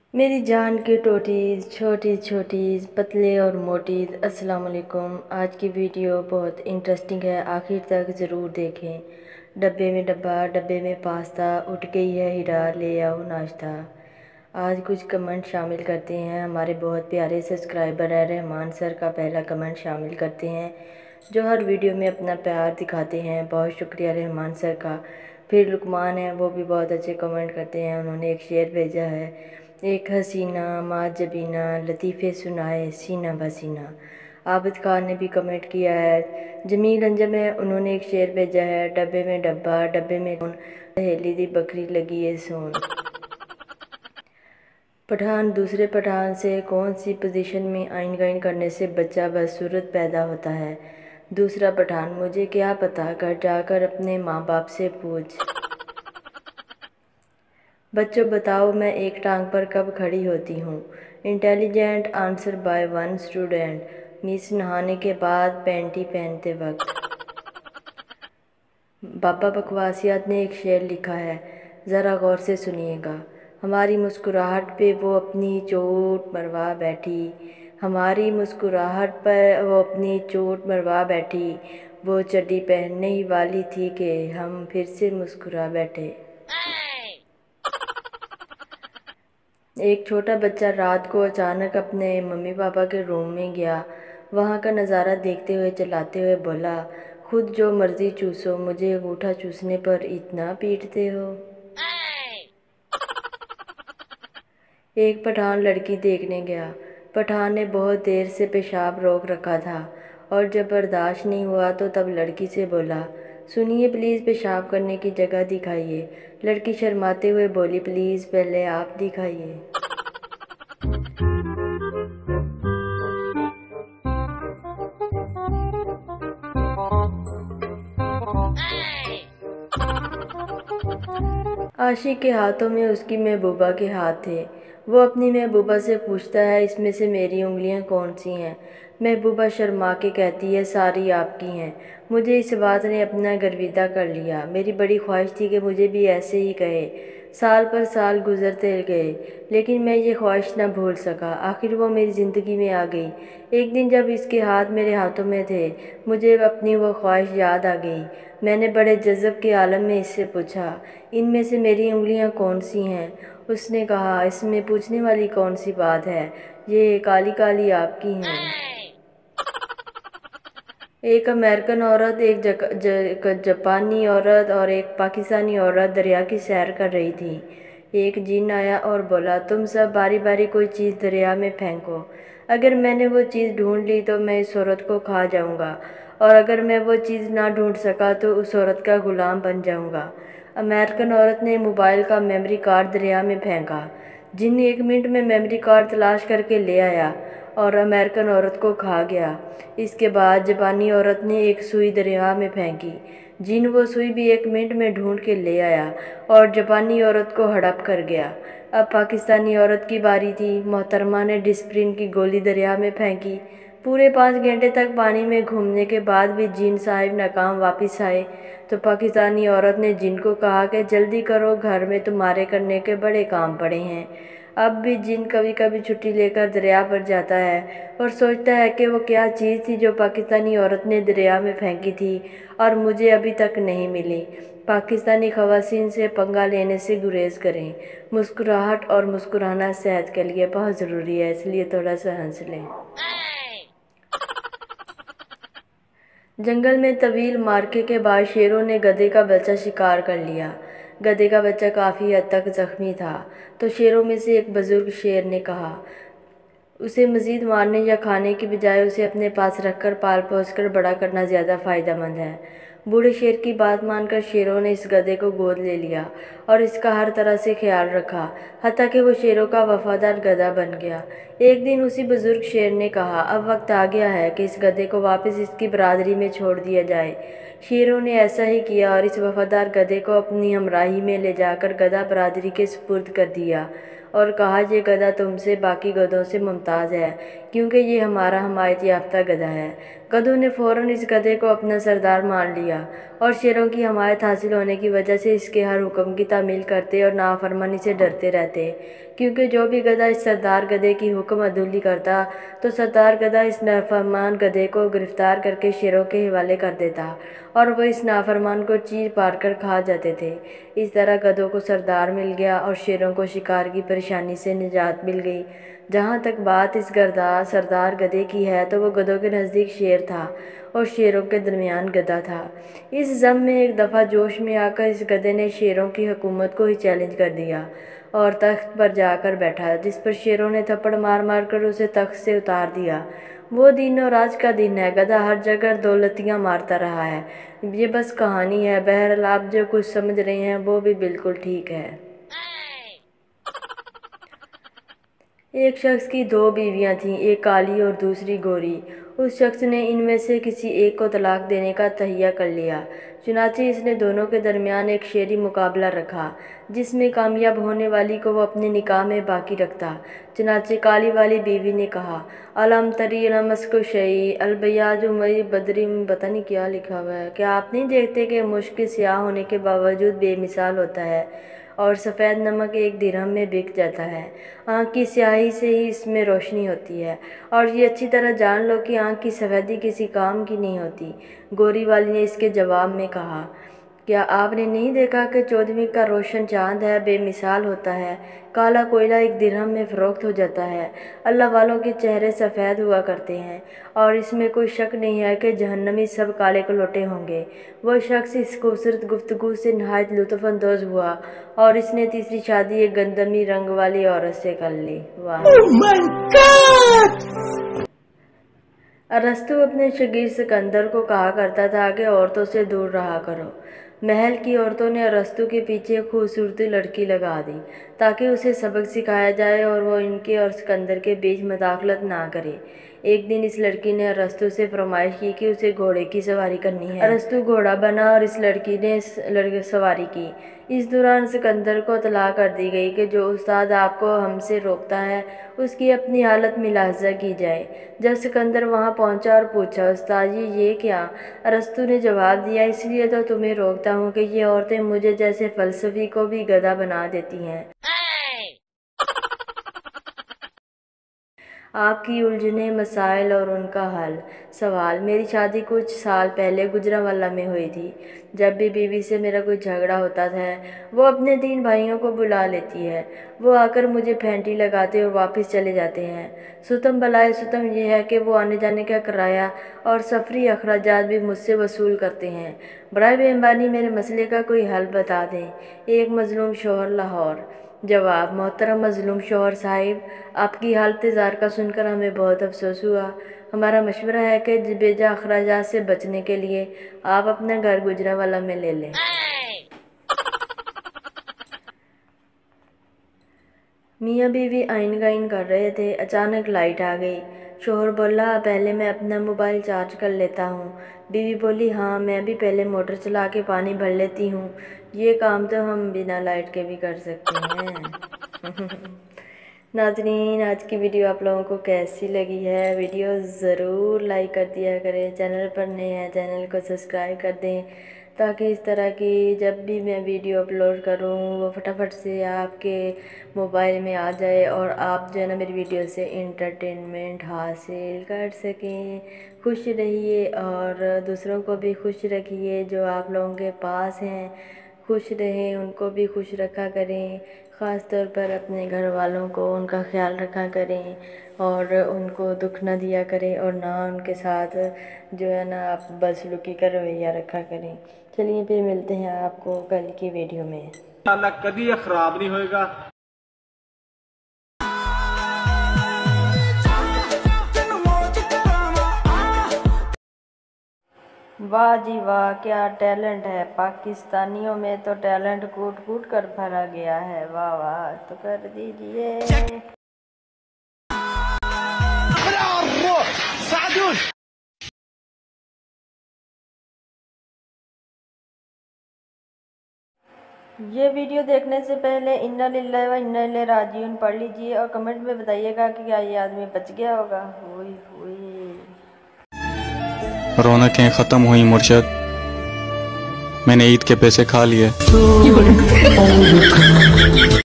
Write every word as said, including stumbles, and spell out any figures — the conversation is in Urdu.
मेरी जान की टोटीज़, छोटी छोटीज़, पतले और मोटीज़, अस्सलाम वालेकुम। आज की वीडियो बहुत इंटरेस्टिंग है, आखिर तक ज़रूर देखें। डब्बे में डब्बा, डब्बे में पास्ता, उठ गई है हीरा, ले आओ नाश्ता। आज कुछ कमेंट शामिल करते हैं। हमारे बहुत प्यारे सब्सक्राइबर है रहमान सर का पहला कमेंट शामिल करते हैं, जो हर वीडियो में अपना प्यार दिखाते हैं। बहुत शुक्रिया रहमान सर का। फिर लुकमान है, वो भी बहुत अच्छे कमेंट करते हैं। उन्होंने एक शेर भेजा है, एक हसीना माँ जबीना, लतीफ़े सुनाए सीना बसीना। आबिद खान ने भी कमेंट किया है। जमील अंजम है, उन्होंने एक शेर भेजा है, डब्बे में डब्बा, डब्बे में सहेली दी बकरी लगी है सोन। पठान, दूसरे पठान से कौन सी पोजीशन में आइन गाइन करने से बच्चा बदसूरत पैदा होता है? दूसरा पठान, मुझे क्या पता, घर जाकर अपने माँ बाप से पूछ। बच्चों बताओ, मैं एक टांग पर कब खड़ी होती हूँ? Intelligent answer by one student, miss नहाने के बाद पैंटी पहनते वक्त। बाबा बकवासियात ने एक शेर लिखा है, ज़रा गौर से सुनिएगा। हमारी मुस्कुराहट पे वो अपनी चोट मरवा बैठी, हमारी मुस्कुराहट पर वो अपनी चोट मरवा बैठी, वो चड्डी पहनने ही वाली थी कि हम फिर से मुस्कुरा बैठे। एक छोटा बच्चा रात को अचानक अपने मम्मी पापा के रूम में गया। वहाँ का नज़ारा देखते हुए चिल्लाते हुए बोला, खुद जो मर्ज़ी चूसो, मुझे अंगूठा चूसने पर इतना पीटते हो। एक पठान लड़की देखने गया। पठान ने बहुत देर से पेशाब रोक रखा था और जब बर्दाश्त नहीं हुआ तो तब लड़की से बोला, सुनिए प्लीज़, पेशाब करने की जगह दिखाइए। लड़की शर्माते हुए बोली, प्लीज़ पहले आप दिखाइए। आशिक के हाथों में उसकी महबूबा के हाथ थे। वो अपनी महबूबा से पूछता है, इसमें से मेरी उंगलियां कौन सी हैं? महबूबा शर्मा के कहती है, सारी आपकी हैं। मुझे इस बात ने अपना गर्विदा कर लिया। मेरी बड़ी ख्वाहिश थी कि मुझे भी ऐसे ही कहे। साल पर साल गुजरते गए, लेकिन मैं ये ख्वाहिश ना भूल सका। आखिर वो मेरी ज़िंदगी में आ गई। एक दिन जब इसके हाथ मेरे हाथों में थे, मुझे अपनी वो ख्वाहिश याद आ गई। मैंने बड़े जज़्ब के आलम में इससे पूछा, इनमें से मेरी उंगलियां कौन सी हैं? उसने कहा, इसमें पूछने वाली कौन सी बात है, ये काली काली आपकी हैं। एक अमेरिकन औरत, एक जक, ज, जापानी औरत और एक पाकिस्तानी औरत दरिया की सैर कर रही थी। एक जिन आया और बोला, तुम सब बारी बारी कोई चीज़ दरिया में फेंको। अगर मैंने वो चीज़ ढूंढ ली तो मैं इस औरत को खा जाऊंगा, और अगर मैं वो चीज़ ना ढूंढ सका तो उस औरत का गुलाम बन जाऊंगा। अमेरिकन औरत ने मोबाइल का मेमोरी कार्ड दरिया में फेंका। जिन एक मिनट में मेमोरी कार्ड तलाश करके ले आया और अमेरिकन औरत को खा गया। इसके बाद जापानी औरत ने एक सुई दरिया में फेंकी। जिन वो सुई भी एक मिनट में ढूंढ के ले आया और जापानी औरत को हड़प कर गया। अब पाकिस्तानी औरत की बारी थी। मोहतरमा ने डिस्प्रिन की गोली दरिया में फेंकी। पूरे पाँच घंटे तक पानी में घूमने के बाद भी जिन साहिब नाकाम वापस आए तो पाकिस्तानी औरत ने जिन को कहा कि जल्दी करो, घर में तुम्हारे करने के बड़े काम पड़े हैं। अब भी जिन कभी कभी छुट्टी लेकर दरिया पर जाता है और सोचता है कि वो क्या चीज़ थी जो पाकिस्तानी औरत ने दरिया में फेंकी थी और मुझे अभी तक नहीं मिली। पाकिस्तानी ख़वासीन से पंगा लेने से गुरेज करें। मुस्कुराहट और मुस्कुराना सेहत के लिए बहुत ज़रूरी है, इसलिए थोड़ा सा हंस लें। जंगल में तवील मार्के के बाद शेरों ने गधे का बच्चा शिकार कर लिया। गधे का बच्चा काफ़ी हद तक जख्मी था, तो शेरों में से एक बुज़ुर्ग शेर ने कहा, उसे मज़ीद मारने या खाने की बजाय उसे अपने पास रखकर पाल पोस कर बड़ा करना ज़्यादा फ़ायदेमंद है। बूढ़े शेर की बात मानकर शेरों ने इस गधे को गोद ले लिया और इसका हर तरह से ख्याल रखा, हत्ता कि वो शेरों का वफादार गधा बन गया। एक दिन उसी बुज़ुर्ग शेर ने कहा, अब वक्त आ गया है कि इस गधे को वापस इसकी बरादरी में छोड़ दिया जाए। शेरों ने ऐसा ही किया और इस वफादार गधे को अपनी हमराही में ले जाकर गधा बरादरी के सुपुर्द कर दिया और कहा, ये गधा तुमसे बाकी गधों से मुमताज़ है, کیونکہ یہ ہمارا حمایت یافتہ گدھا ہے۔ گدھوں نے فوراً اس گدھے کو اپنا سردار مان لیا اور شیروں کی حمایت حاصل ہونے کی وجہ سے اس کے ہر حکم کی تعمیل کرتے اور نافرمانی سے ڈرتے رہتے، کیونکہ جو بھی گدھا اس سردار گدھے کی حکم عدولی کرتا تو سردار گدھا اس نافرمان گدھے کو گرفتار کر کے شیروں کے حوالے کر دیتا اور وہ اس نافرمان کو چیر پار کر کھا جاتے تھے۔ اس طرح گدھوں کو سردار مل گیا اور شیروں کو شکار کی پریشانی سے نجات مل گئی۔ جہاں تک بات اس گردار سردار گدھے کی ہے تو وہ گدھوں کے نزدیک شیر تھا اور شیروں کے درمیان گدھا تھا۔ اس ضم میں ایک دفعہ جوش میں آ کر اس گدھے نے شیروں کی حکومت کو ہی چیلنج کر دیا اور تخت پر جا کر بیٹھا، جس پر شیروں نے تھپڑ مار مار کر اسے تخت سے اتار دیا۔ وہ دن اور آج کا دن ہے، گدھا ہر جگہ دولتیاں مارتا رہا ہے۔ یہ بس کہانی ہے، بہرحال آپ جو کچھ سمجھ رہے ہیں وہ بھی بالکل ٹھیک ہے۔ ایک شخص کی دو بیویاں تھیں، ایک کالی اور دوسری گوری۔ اس شخص نے ان میں سے کسی ایک کو طلاق دینے کا تہیہ کر لیا، چنانچہ اس نے دونوں کے درمیان ایک شعری مقابلہ رکھا جس میں کامیاب ہونے والی کو وہ اپنے نکاح میں باقی رکھتا۔ چنانچہ کالی والی بیوی نے کہا، الم تری المسک شعی البیاض مئی بدری، پتہ نہیں کیا لکھا ہوا ہے، کیا آپ نہیں دیکھتے کہ مشک سیاہ ہونے کے باوجود بے مثال ہوتا ہے اور سفید نمک ایک درہم میں بک جاتا ہے؟ آنکھ کی سیاہی سے ہی اس میں روشنی ہوتی ہے، اور یہ اچھی طرح جان لو کہ آنکھ کی سفیدی کسی کام کی نہیں ہوتی۔ گوری والی نے اس کے جواب میں کہا، کیا آپ نے نہیں دیکھا کہ چودھویں کا روشن چاند ہے، بے مثال ہوتا ہے، کالا کوئلہ ایک درہم میں فروخت ہو جاتا ہے۔ اللہ والوں کے چہرے سفید ہوا کرتے ہیں اور اس میں کوئی شک نہیں ہے کہ جہنمی سب کالے کلوٹے ہوں گے۔ وہ شخص اس خوبصورت گفتگو سے نہایت لطف اندوز ہوا اور اس نے تیسری شادی ایک گندمی رنگ والی عورت سے کر لی۔ واہ! ارسطو اپنے شاگرد سکندر کو کہا کرتا تھا کہ عورتوں سے دور رہا کرو۔ محل کی عورتوں نے ارسطو کے پیچھے ایک خوبصورت لڑکی لگا دی تاکہ اسے سبق سکھایا جائے اور وہ ان کے اور سکندر کے بیچ مداخلت نہ کرے۔ ایک دن اس لڑکی نے ارسطو سے فرمائش کی کہ اسے گھوڑے کی سواری کرنی ہے۔ ارسطو گھوڑا بنا اور اس لڑکی نے سواری کی۔ اس دوران سکندر کو اطلاع کر دی گئی کہ جو استاد آپ کو ہم سے روکتا ہے اس کی اپنی حالت ملاحظہ کی جائے۔ جب سکندر وہاں پہنچا اور پوچھا، استاد جی یہ کیا؟ ارسطو نے جواب دیا، اس لیے تو تمہیں روکتا ہوں کہ یہ عورتیں مجھے جیسے فلسفی کو بھی گدھا بنا دیتی ہیں۔ آپ کی الجھنیں، مسائل اور ان کا حل۔ سوال: میری شادی کچھ سال پہلے گوجرانوالہ میں ہوئی تھی۔ جب بھی بیوی سے میرا کوئی جھگڑا ہوتا ہے وہ اپنے تین بھائیوں کو بلا لیتی ہے، وہ آ کر مجھے پھینٹی لگاتے اور واپس چلے جاتے ہیں۔ ستم بلائے ستم یہ ہے کہ وہ آنے جانے کا کرایہ اور سفری اخراجات بھی مجھ سے وصول کرتے ہیں۔ برائے مہربانی میرے مسئلے کا کوئی حل بتا دیں۔ ایک مظلوم شوہر، لاہور۔ جواب: محترم مظلوم شوہر صاحب، آپ کی حالت زار کا سن کر ہمیں بہت افسوس ہوا۔ ہمارا مشورہ ہے کہ بیجا اخراجات سے بچنے کے لیے آپ اپنا گھر گوجرانوالہ میں لے لیں۔ میاں بیوی آئین گائین کر رہے تھے، اچانک لائٹ آ گئی۔ شوہر بولا، پہلے میں اپنا موبائل چارج کر لیتا ہوں۔ بیوی بولی، ہاں میں بھی پہلے موٹر چلا کے پانی بھر لیتی ہوں، یہ کام تو ہم بنا لائٹ کے بھی کر سکتے ہیں۔ ناظرین، آج کی ویڈیو آپ لوگوں کو کیسی لگی ہے؟ ویڈیو ضرور لائک کر دیا کریں، چینل پر نئے ہیں چینل کو سبسکرائب کر دیں تاکہ اس طرح کی جب بھی میں ویڈیو اپلوڈ کروں وہ فٹافٹ سے آپ کے موبائل میں آ جائے اور آپ جو ہے نا میری ویڈیو سے انٹرٹینمنٹ حاصل کر سکیں۔ خوش رہیے اور دوسروں کو بھی خوش رکھیے، جو آپ لوگوں کے پاس ہیں خوش رہیں، ان کو بھی خوش رکھا کریں، خاص طور پر اپنے گھر والوں کو ان کا خیال رکھا کریں اور ان کو دکھ نہ دیا کریں اور نہ ان کے ساتھ جو ہے نا آپ بدسلوکی کا رویہ رکھا کریں۔ چلیے پھر ملتے ہیں آپ کو کل کی ویڈیو میں۔ انشاءاللہ کبھی یہ خراب نہیں ہوئے گا۔ واہ جی واہ، کیا ٹیلنٹ ہے! پاکستانیوں میں تو ٹیلنٹ کوٹ کوٹ کر بھرا گیا ہے۔ واہ واہ، تو کر دیجئے۔ یہ ویڈیو دیکھنے سے پہلے انا للہ و انا الیہ راجعون پڑھ لیجئے اور کمنٹ میں بتائیے گا کہ کیا یہ آدمی بچ گیا ہوگا۔ ہوئی ہوئی رونقیں ختم ہوئی مرشد، میں نے عید کے پیسے کھا لیے۔